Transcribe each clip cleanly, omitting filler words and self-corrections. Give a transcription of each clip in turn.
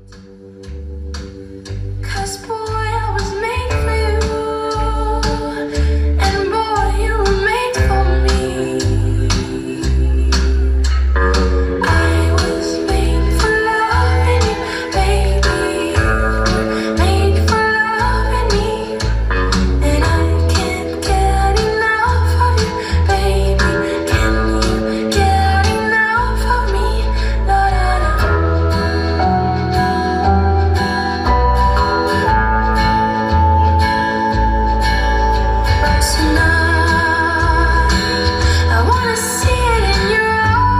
'Cause boy, I was made for you, and boy, you were made for me. I was made for loving you, baby. Made for loving me, and I can't get enough of you, baby. Can you get enough of me? La da da. Tonight, I wanna see it in your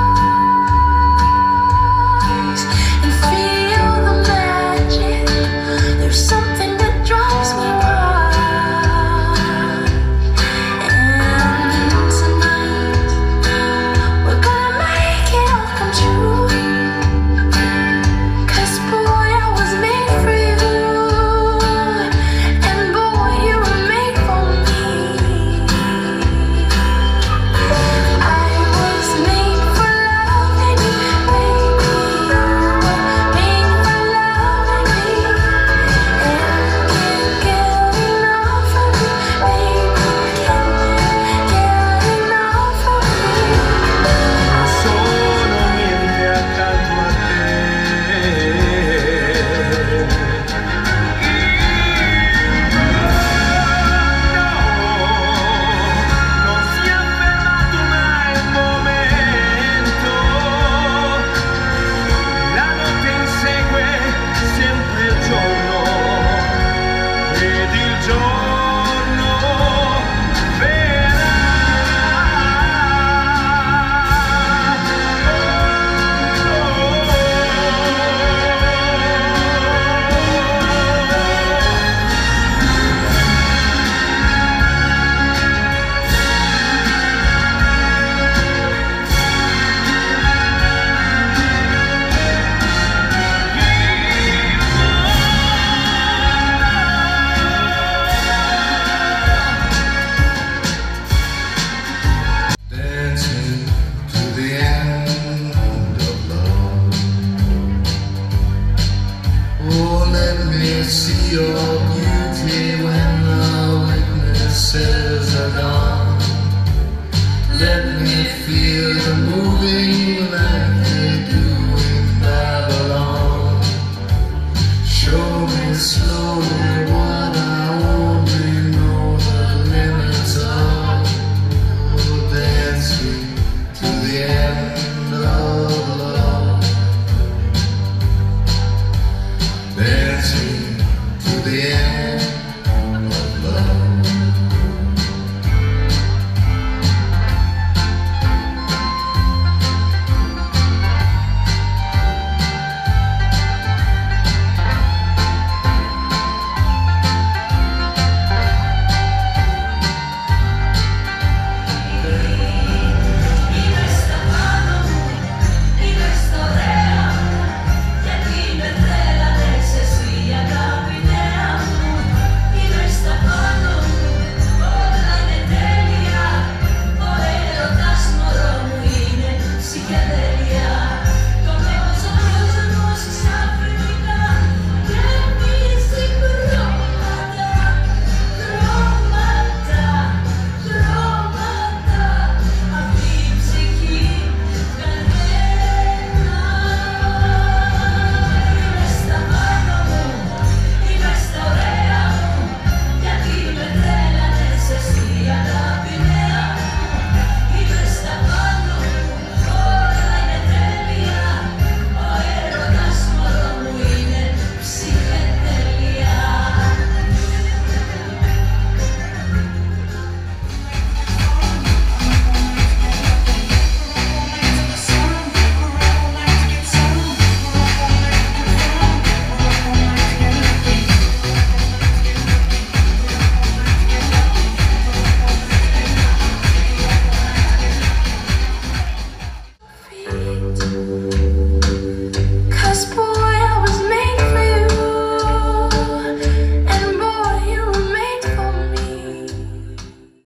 eyes and feel the magic. There's something that drives me wild. And tonight, we're gonna make it all come true. 'Cause boy, I was made for you, and boy, you were made for me. I was made for loving you, baby. You were made for loving me, and I can't get enough of you, baby. Can you get enough of me? Solamente accanto a te. Non si è fermato mai un momento. La notte insegue sempre il giorno ed il giorno verrà. Dancing to the end of love. Oh, let me see your beauty when the witnesses are gone. Let me feel the moving light.